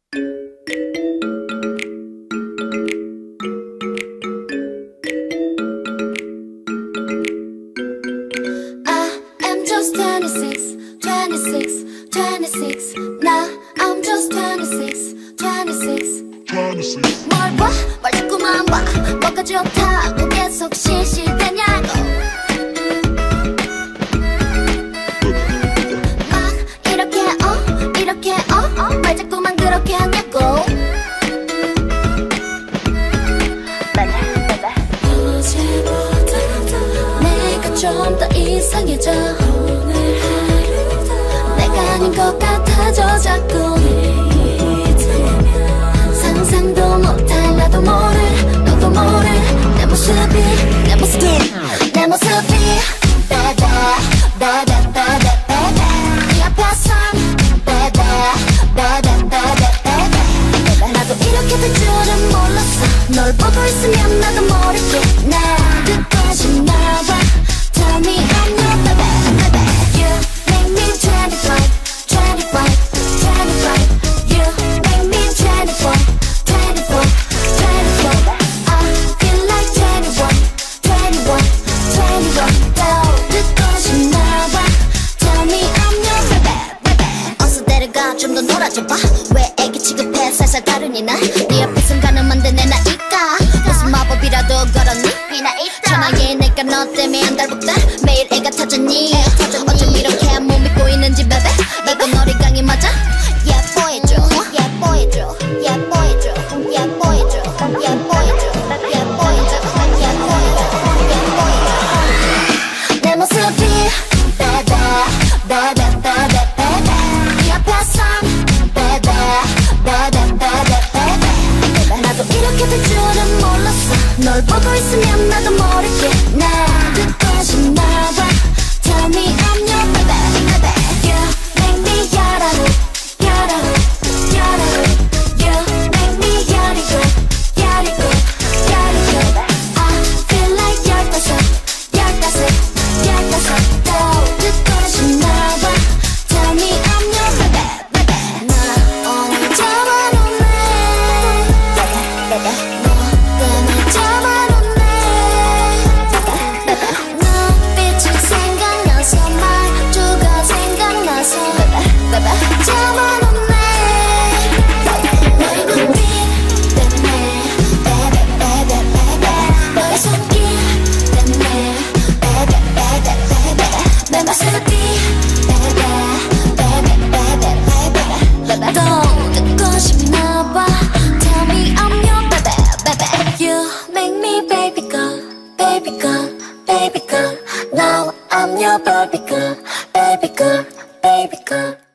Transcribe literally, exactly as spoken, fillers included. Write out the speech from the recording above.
twenty-six, twenty-six, twenty-six. Now I'm just twenty-six, twenty-six. 뭘 봐? 뭘 자꾸만 봐? 뭐가 좋다고 계속 실실대냐고. 막 이렇게 어? 이렇게 어? 어? 뭘 자꾸만 그렇게 하냐고. 어제보다 내가 좀 더 이상해져. 오늘 하루도 내가 아닌 것 같아져 자꾸. 상상도 못할 나도 모를 너도 모를 내 모습이 내 모습이 내 모습이 baby baby baby baby 네 앞에선 baby baby baby baby 나도 이렇게 될 줄은 몰랐어. 널 보고 있으면 나도 모르게 나 끝까지 나와. Tell me I'm your baby baby. You make me twenty-five twenty-five twenty-five. You make me twenty-four twenty-four twenty-four. I feel like twenty-one twenty-one twenty-one. 또 끝까지 나와. Tell me I'm your baby baby. 어서 데려가 좀 더 놀아줘봐. 왜 애기 취급해 살살 다르니 나. 네 앞에선 가늠한데 내 나이가 무슨 마법이라도 걸었니. 천하에 내가 너 때문에 한 달보다 매일 애가 터졌니. 어쩜 이렇게 못 믿고 있는지 baby. 이건 너리 강이 맞아. 예뻐해줘 예뻐해줘 예뻐해줘 예뻐해줘 예뻐해줘 예뻐해줘 예뻐해줘 예뻐해줘. 내 모습이 baby baby baby baby 네 앞에선 baby baby baby baby 나도 이렇게 될 줄은 몰랐어. 널 보고 있으면 나도 모르게 나 끝까지 나와. Tell me I'm your baby baby. You make me 야라루 야라루 야라루. You make me 야리고 야리고 야리고. I feel like 열다섯 열다섯 열다섯. 또 끝까지 나와. Tell me I'm your baby baby. 나 오늘 잡아놓네 baby. 너 때문에 잡아놓네 baby. 눈빛이 생각나서 말투가 생각나서 baby. 잡아놓네 너의 눈빛 때문에 baby baby baby. 너의 손길 때문에 baby baby baby. 내 모습이 baby baby baby baby. 또 듣고 싶나 봐. Tell me I'm your baby baby. You make me baby girl baby girl baby girl. Now I'm your baby girl baby girl baby girl.